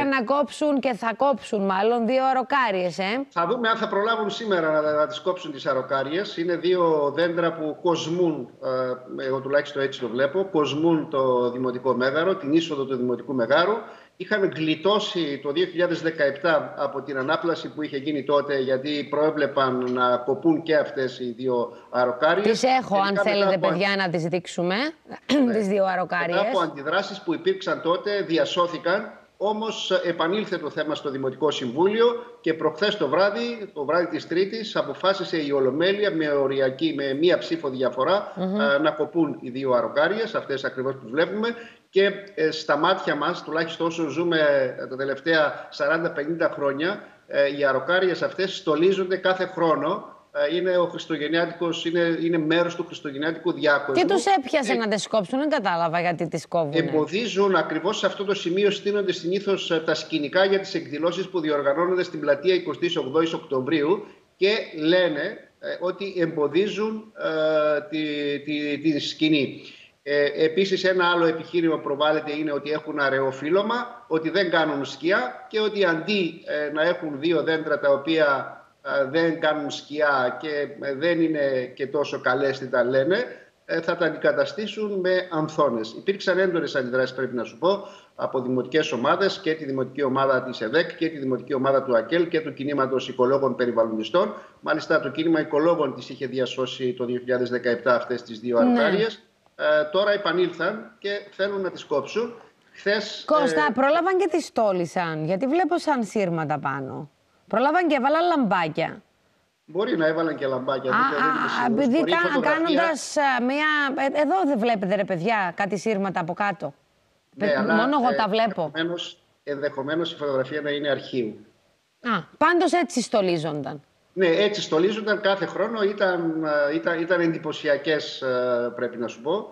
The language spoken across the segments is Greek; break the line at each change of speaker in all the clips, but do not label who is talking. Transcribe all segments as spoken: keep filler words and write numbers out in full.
να κόψουν και θα κόψουν μάλλον δύο αροκάριες, ε.
Θα δούμε αν θα προλάβουν σήμερα να, να τις κόψουν τις αροκάριες. Είναι δύο δέντρα που κοσμούν, ε, εγώ τουλάχιστον έτσι το βλέπω, κοσμούν το Δημοτικό Μέγαρο, την είσοδο του Δημοτικού Μεγάρου. Είχαν γλιτώσει το δύο χιλιάδες δεκαεπτά από την ανάπλαση που είχε γίνει τότε, γιατί προέβλεπαν να κοπούν και αυτές οι δύο αροκάριες.
Τις έχω, αν θέλετε, από... παιδιά, να τις δείξουμε, ναι. τις δύο αροκάριες.
Μετά από αντιδράσεις που υπήρξαν τότε, διασώθηκαν. Όμως επανήλθε το θέμα στο Δημοτικό Συμβούλιο και προχθές το βράδυ, το βράδυ της Τρίτης, αποφάσισε η Ολομέλεια με οριακή, με μία ψήφο διαφορά, mm-hmm. να κοπούν οι δύο αροκάριες, αυτές ακριβώς που βλέπουμε. Και ε, στα μάτια μας, τουλάχιστον όσο ζούμε τα τελευταία σαράντα πενήντα χρόνια, ε, οι αροκάριες αυτές στολίζονται κάθε χρόνο. Ε, είναι, ο χριστουγεννιάτικος, είναι, είναι μέρος του χριστουγεννιάτικου διάκοσμου.
Τι τους έπιασε ε, να τις κόψουν, δεν κατάλαβα γιατί τις κόβουν.
Εμποδίζουν, ακριβώς σε αυτό το σημείο στείνονται συνήθως τα σκηνικά για τις εκδηλώσεις που διοργανώνονται στην πλατεία εικοστή όγδοη Οκτωβρίου και λένε ε, ότι εμποδίζουν ε, τη, τη, τη, τη σκηνή. Ε, επίσης ένα άλλο επιχείρημα που προβάλλεται είναι ότι έχουν αραιοφύλλωμα, ότι δεν κάνουν σκιά και ότι αντί ε, να έχουν δύο δέντρα τα οποία ε, δεν κάνουν σκιά και ε, δεν είναι και τόσο καλέσθητα λένε, ε, θα τα αντικαταστήσουν με ανθώνες. Υπήρξαν έντονες αντιδράσεις, πρέπει να σου πω, από δημοτικές ομάδες, και τη δημοτική ομάδα της ΕΔΕΚ και τη δημοτική ομάδα του ΑΚΕΛ και του κινήματος οικολόγων περιβαλλοντιστών. Μάλιστα το κίνημα οικολόγων τις είχε διασώσει το δύο χιλιάδες δεκαεπτά αυτές τις δύο αροκάριες. Ε, τώρα επανήλθαν και θέλουν να τις κόψουν. Χθες,
Κώστα, ε... πρόλαβαν και τις στόλισαν, γιατί βλέπω σαν σύρματα πάνω. Πρόλαβαν και έβαλαν λαμπάκια.
Μπορεί να έβαλαν και λαμπάκια.
Α, επειδή κάνοντας μία... Εδώ δεν βλέπετε, ρε παιδιά, κάτι σύρματα από κάτω.
Ναι, αλλά,
μόνο εγώ
ε,
τα βλέπω.
Ενδεχομένως, ενδεχομένως η φωτογραφία να είναι αρχείου.
Α, πάντως έτσι στολίζονταν.
Ναι, έτσι στολίζονταν κάθε χρόνο. Ήταν, ήταν, ήταν εντυπωσιακές, πρέπει να σου πω,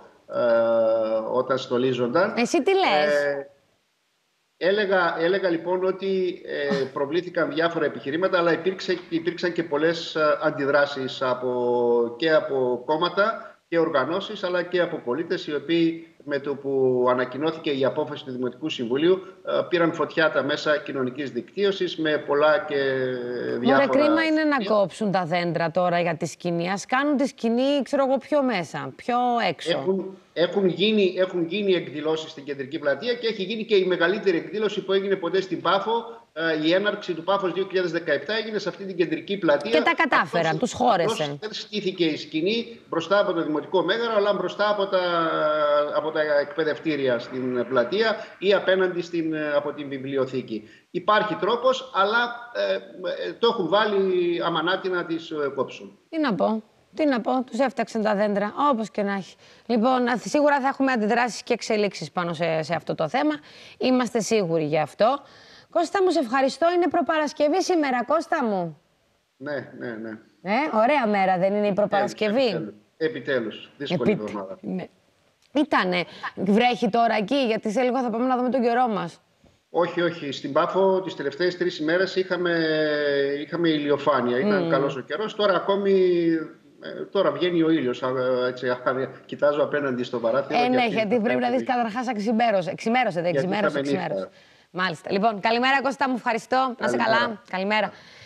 όταν στολίζονταν.
Εσύ τι λες?
Ε, έλεγα, έλεγα λοιπόν ότι ε, προβλήθηκαν διάφορα επιχειρήματα, αλλά υπήρξε, υπήρξαν και πολλές αντιδράσεις από, και από κόμματα και οργανώσεις, αλλά και από πολίτες, οι οποίοι με το που ανακοινώθηκε η απόφαση του Δημοτικού Συμβουλίου πήραν φωτιά τα μέσα κοινωνικής δικτύωσης με πολλά και διάφορα...
Ωραία, κρίμα είναι να κόψουν τα δέντρα τώρα για τη σκηνή. Ας κάνουν τη σκηνή, ξέρω εγώ, πιο μέσα, πιο έξω.
Έχουν, έχουν, γίνει, έχουν γίνει εκδηλώσεις στην Κεντρική Πλατεία και έχει γίνει και η μεγαλύτερη εκδήλωση που έγινε ποτέ στην Πάφο. Η έναρξη του Πάφος δύο χιλιάδες δεκαεπτά έγινε σε αυτή την Κεντρική Πλατεία.
Και τα κατάφεραν, αυτός, τους χώρεσε.
Δεν στήθηκε η σκηνή μπροστά από το Δημοτικό Μέγαρο, αλλά μπροστά από τα, από τα εκπαιδευτήρια στην πλατεία ή απέναντι στην, από την βιβλιοθήκη. Υπάρχει τρόπος, αλλά ε, το έχουν βάλει αμανάτι να τις κόψουν.
Τι να πω. Τι να πω, τους έφταξαν τα δέντρα, όπως και να έχει. Λοιπόν, σίγουρα θα έχουμε αντιδράσεις και εξελίξεις πάνω σε, σε αυτό το θέμα. Είμαστε σίγουροι γι' αυτό. Κώστα μου, σε ευχαριστώ. Είναι προπαρασκευή σήμερα, Κώστα μου.
Ναι, ναι, ναι.
Ε, ωραία μέρα, δεν είναι η προπαρασκευή?
Επιτέλους. Επιτέλους. Δύσκολη
Επί...
εβδομάδα.
Ναι. Ήτανε. Βρέχει τώρα εκεί, γιατί σε λίγο θα πάμε να δούμε τον καιρό μας.
Όχι, όχι. Στην Πάφο τις τελευταίες τρεις ημέρες είχαμε, είχαμε ηλιοφάνεια. Ήταν mm. καλός ο καιρός. Τώρα ακόμη... Τώρα βγαίνει ο ήλιος, έτσι, κοιτάζω απέναντι στο παράθυρο.
Ε, ναι, γιατί πρέπει να δεις καταρχάς αξιμέρωσε. Ξημέρωσε, δεν ξημέρωσε, ξημέρωσε. Μάλιστα. Λοιπόν, καλημέρα Κώστα μου, ευχαριστώ. Να είσαι καλά. Καλημέρα.